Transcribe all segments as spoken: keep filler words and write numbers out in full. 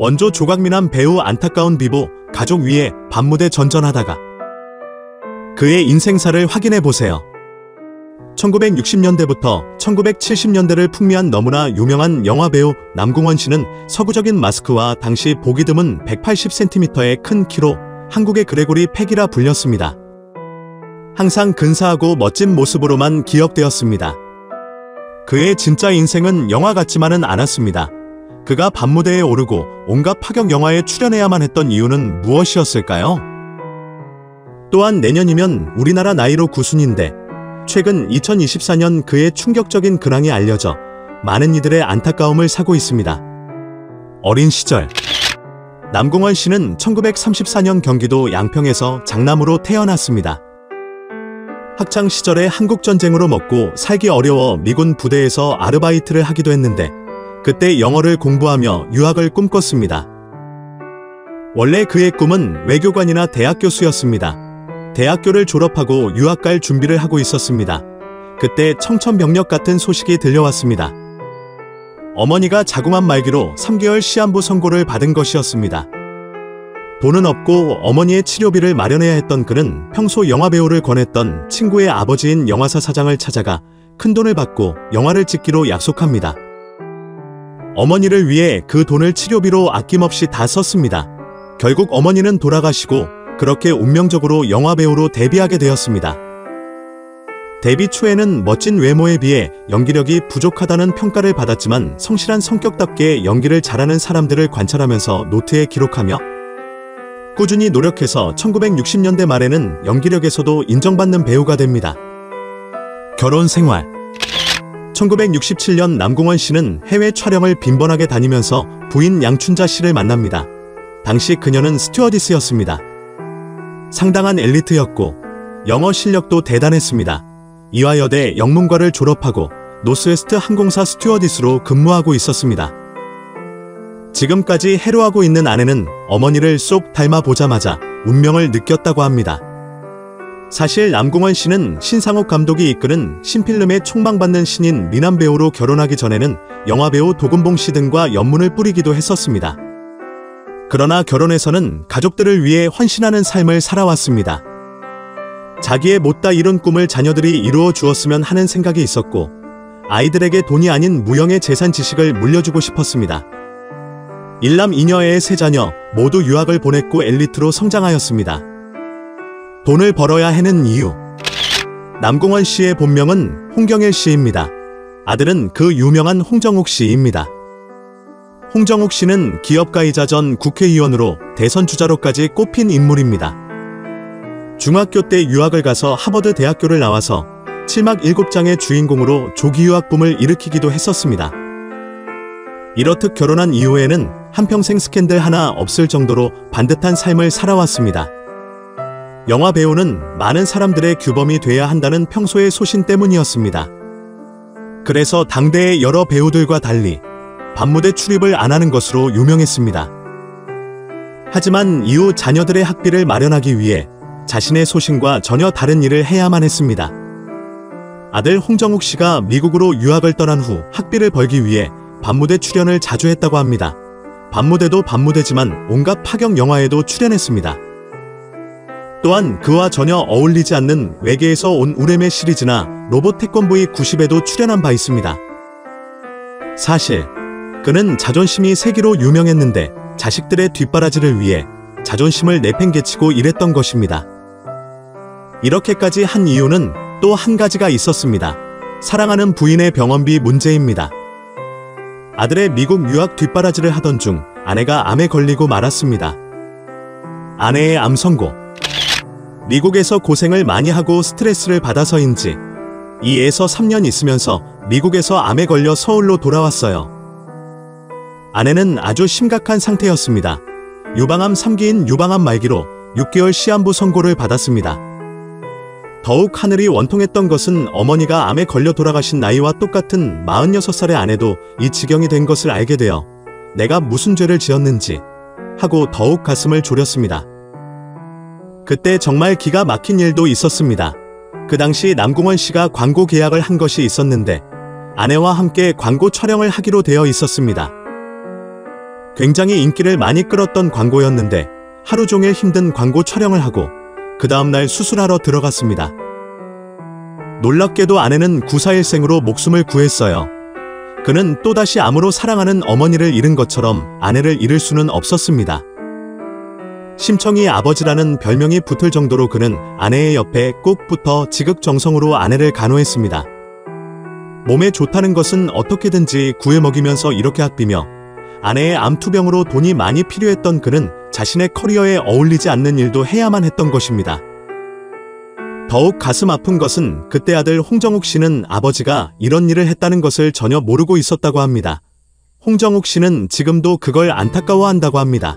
원조 조각미남 배우 안타까운 비보, 가족 위해 밤무대 전전하다가 그의 인생사를 확인해보세요. 천구백육십 년대부터 천구백칠십 년대를 풍미한 너무나 유명한 영화배우 남궁원 씨는 서구적인 마스크와 당시 보기 드문 백팔십 센티미터의 큰 키로 한국의 그레고리 팩이라 불렸습니다. 항상 근사하고 멋진 모습으로만 기억되었습니다. 그의 진짜 인생은 영화 같지만은 않았습니다. 그가 밤무대에 오르고 온갖 파격 영화에 출연해야만 했던 이유는 무엇이었을까요? 또한 내년이면 우리나라 나이로 구순인데 최근 이천이십사 년 그의 충격적인 근황이 알려져 많은 이들의 안타까움을 사고 있습니다. 어린 시절 남궁원 씨는 천구백삼십사 년 경기도 양평에서 장남으로 태어났습니다. 학창 시절에 한국전쟁으로 먹고 살기 어려워 미군 부대에서 아르바이트를 하기도 했는데 그때 영어를 공부하며 유학을 꿈꿨습니다. 원래 그의 꿈은 외교관이나 대학 교수였습니다. 대학교를 졸업하고 유학 갈 준비를 하고 있었습니다. 그때 청천벽력 같은 소식이 들려왔습니다. 어머니가 자궁암 말기로 삼 개월 시한부 선고를 받은 것이었습니다. 돈은 없고 어머니의 치료비를 마련해야 했던 그는 평소 영화배우를 권했던 친구의 아버지인 영화사 사장을 찾아가 큰돈을 받고 영화를 찍기로 약속합니다. 어머니를 위해 그 돈을 치료비로 아낌없이 다 썼습니다. 결국 어머니는 돌아가시고 그렇게 운명적으로 영화배우로 데뷔하게 되었습니다. 데뷔 초에는 멋진 외모에 비해 연기력이 부족하다는 평가를 받았지만 성실한 성격답게 연기를 잘하는 사람들을 관찰하면서 노트에 기록하며 꾸준히 노력해서 천구백육십 년대 말에는 연기력에서도 인정받는 배우가 됩니다. 결혼 생활 천구백육십칠 년 남궁원 씨는 해외 촬영을 빈번하게 다니면서 부인 양춘자 씨를 만납니다. 당시 그녀는 스튜어디스였습니다. 상당한 엘리트였고 영어 실력도 대단했습니다. 이화여대 영문과를 졸업하고 노스웨스트 항공사 스튜어디스로 근무하고 있었습니다. 지금까지 해로하고 있는 아내는 어머니를 쏙 닮아보자마자 운명을 느꼈다고 합니다. 사실 남궁원 씨는 신상옥 감독이 이끄는 신필름의 촉망받는 신인 미남 배우로 결혼하기 전에는 영화배우 도금봉 씨 등과 연문을 뿌리기도 했었습니다. 그러나 결혼해서는 가족들을 위해 헌신하는 삶을 살아왔습니다. 자기의 못다 이룬 꿈을 자녀들이 이루어 주었으면 하는 생각이 있었고 아이들에게 돈이 아닌 무형의 재산 지식을 물려주고 싶었습니다. 일남 이녀의 세 자녀 모두 유학을 보냈고 엘리트로 성장하였습니다. 돈을 벌어야 해는 이유 남궁원 씨의 본명은 홍경일 씨입니다. 아들은 그 유명한 홍정욱 씨입니다. 홍정욱 씨는 기업가이자 전 국회의원으로 대선 주자로까지 꼽힌 인물입니다. 중학교 때 유학을 가서 하버드 대학교를 나와서 칠막 일곱 장의 주인공으로 조기 유학 붐을 일으키기도 했었습니다. 이렇듯 결혼한 이후에는 한평생 스캔들 하나 없을 정도로 반듯한 삶을 살아왔습니다. 영화 배우는 많은 사람들의 규범이 돼야 한다는 평소의 소신 때문이었습니다. 그래서 당대의 여러 배우들과 달리 밤무대 출입을 안 하는 것으로 유명했습니다. 하지만 이후 자녀들의 학비를 마련하기 위해 자신의 소신과 전혀 다른 일을 해야만 했습니다. 아들 홍정욱 씨가 미국으로 유학을 떠난 후 학비를 벌기 위해 밤무대 출연을 자주 했다고 합니다. 밤무대도 밤무대지만 온갖 파격 영화에도 출연했습니다. 또한 그와 전혀 어울리지 않는 외계에서 온 우레메 시리즈나 로봇 태권브이 구십에도 출연한 바 있습니다. 사실 그는 자존심이 세기로 유명했는데 자식들의 뒷바라지를 위해 자존심을 내팽개치고 일했던 것입니다. 이렇게까지 한 이유는 또 한 가지가 있었습니다. 사랑하는 부인의 병원비 문제입니다. 아들의 미국 유학 뒷바라지를 하던 중 아내가 암에 걸리고 말았습니다. 아내의 암 선고 미국에서 고생을 많이 하고 스트레스를 받아서인지 이에서 삼 년 있으면서 미국에서 암에 걸려 서울로 돌아왔어요. 아내는 아주 심각한 상태였습니다. 유방암 삼 기인 유방암 말기로 육 개월 시한부 선고를 받았습니다. 더욱 하늘이 원통했던 것은 어머니가 암에 걸려 돌아가신 나이와 똑같은 마흔여섯 살의 아내도 이 지경이 된 것을 알게 되어 내가 무슨 죄를 지었는지 하고 더욱 가슴을 졸였습니다. 그때 정말 기가 막힌 일도 있었습니다. 그 당시 남궁원 씨가 광고 계약을 한 것이 있었는데 아내와 함께 광고 촬영을 하기로 되어 있었습니다. 굉장히 인기를 많이 끌었던 광고였는데 하루 종일 힘든 광고 촬영을 하고 그 다음날 수술하러 들어갔습니다. 놀랍게도 아내는 구사일생으로 목숨을 구했어요. 그는 또다시 암으로 사랑하는 어머니를 잃은 것처럼 아내를 잃을 수는 없었습니다. 심청이 아버지라는 별명이 붙을 정도로 그는 아내의 옆에 꼭 붙어 지극정성으로 아내를 간호했습니다. 몸에 좋다는 것은 어떻게든지 구해 먹이면서 이렇게 아끼며 아내의 암투병으로 돈이 많이 필요했던 그는 자신의 커리어에 어울리지 않는 일도 해야만 했던 것입니다. 더욱 가슴 아픈 것은 그때 아들 홍정욱 씨는 아버지가 이런 일을 했다는 것을 전혀 모르고 있었다고 합니다. 홍정욱 씨는 지금도 그걸 안타까워한다고 합니다.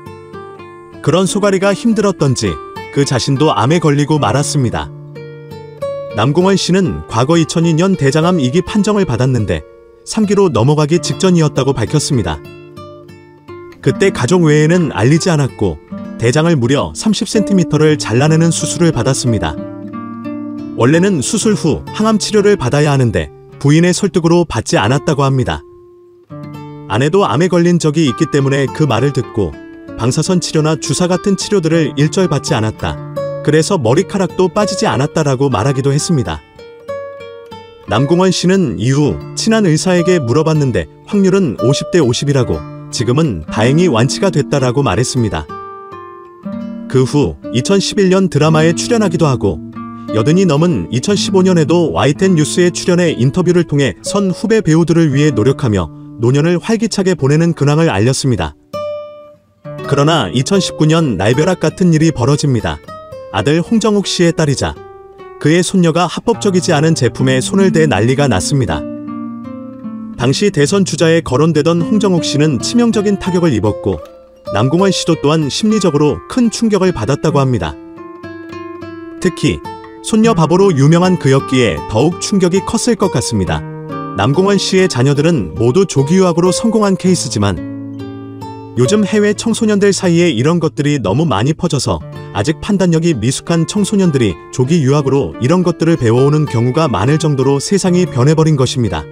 그런 소가리가 힘들었던지 그 자신도 암에 걸리고 말았습니다. 남궁원 씨는 과거 이천이 년 대장암 이 기 판정을 받았는데 삼 기로 넘어가기 직전이었다고 밝혔습니다. 그때 가족 외에는 알리지 않았고 대장을 무려 삼십 센티미터를 잘라내는 수술을 받았습니다. 원래는 수술 후 항암 치료를 받아야 하는데 부인의 설득으로 받지 않았다고 합니다. 아내도 암에 걸린 적이 있기 때문에 그 말을 듣고 방사선 치료나 주사 같은 치료들을 일절 받지 않았다. 그래서 머리카락도 빠지지 않았다라고 말하기도 했습니다. 남궁원 씨는 이후 친한 의사에게 물어봤는데 확률은 오십 대 오십이라고 지금은 다행히 완치가 됐다라고 말했습니다. 그 후 이천십일 년 드라마에 출연하기도 하고 여든이 넘은 이천십오 년에도 와이텐 뉴스에 출연해 인터뷰를 통해 선 후배 배우들을 위해 노력하며 노년을 활기차게 보내는 근황을 알렸습니다. 그러나 이천십구 년 날벼락 같은 일이 벌어집니다. 아들 홍정욱 씨의 딸이자 그의 손녀가 합법적이지 않은 제품에 손을 대 난리가 났습니다. 당시 대선 주자에 거론되던 홍정욱 씨는 치명적인 타격을 입었고 남궁원 씨도 또한 심리적으로 큰 충격을 받았다고 합니다. 특히 손녀 바보로 유명한 그였기에 더욱 충격이 컸을 것 같습니다. 남궁원 씨의 자녀들은 모두 조기 유학으로 성공한 케이스지만 요즘 해외 청소년들 사이에 이런 것들이 너무 많이 퍼져서 아직 판단력이 미숙한 청소년들이 조기 유학으로 이런 것들을 배워오는 경우가 많을 정도로 세상이 변해버린 것입니다.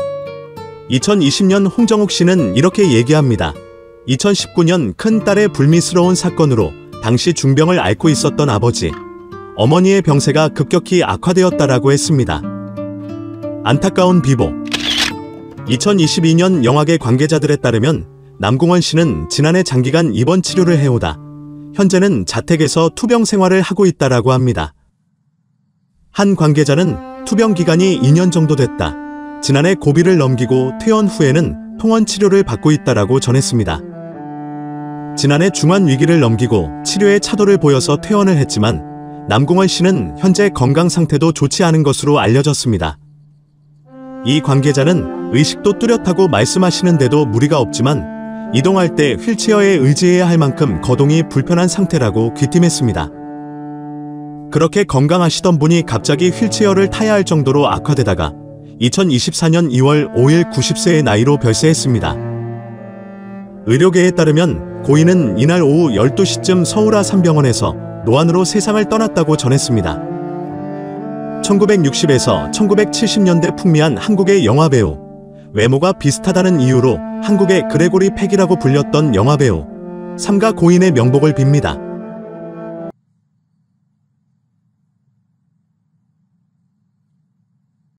이천이십 년 홍정욱 씨는 이렇게 얘기합니다. 이천십구 년 큰딸의 불미스러운 사건으로 당시 중병을 앓고 있었던 아버지, 어머니의 병세가 급격히 악화되었다라고 했습니다. 안타까운 비보. 이천이십이 년 영화계 관계자들에 따르면 남궁원 씨는 지난해 장기간 입원 치료를 해오다 현재는 자택에서 투병 생활을 하고 있다라고 합니다. 한 관계자는 투병 기간이 이 년 정도 됐다. 지난해 고비를 넘기고 퇴원 후에는 통원 치료를 받고 있다라고 전했습니다. 지난해 중환 위기를 넘기고 치료에 차도를 보여서 퇴원을 했지만 남궁원 씨는 현재 건강 상태도 좋지 않은 것으로 알려졌습니다. 이 관계자는 의식도 뚜렷하고 말씀하시는데도 무리가 없지만 이동할 때 휠체어에 의지해야 할 만큼 거동이 불편한 상태라고 귀띔했습니다. 그렇게 건강하시던 분이 갑자기 휠체어를 타야 할 정도로 악화되다가 이천이십사 년 이월 오일 구십 세의 나이로 별세했습니다. 의료계에 따르면 고인은 이날 오후 열두 시쯤 서울 아산병원에서 노안으로 세상을 떠났다고 전했습니다. 천구백육십에서 천구백칠십 년대 풍미한 한국의 영화배우, 외모가 비슷하다는 이유로 한국의 그레고리 팩이라고 불렸던 영화배우, 삼가 고인의 명복을 빕니다.